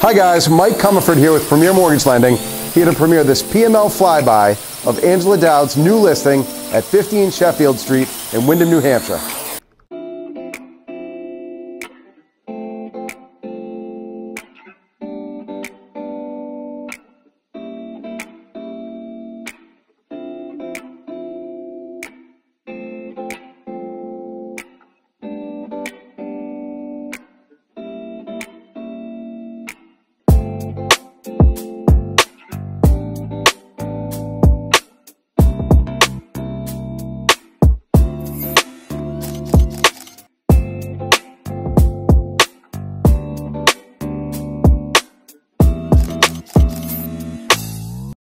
Hi guys, Mike Comerford here with Premier Mortgage Lending, here to premiere this PML flyby of Angela Dowd's new listing at 15 Sheffield Street in Windham, New Hampshire.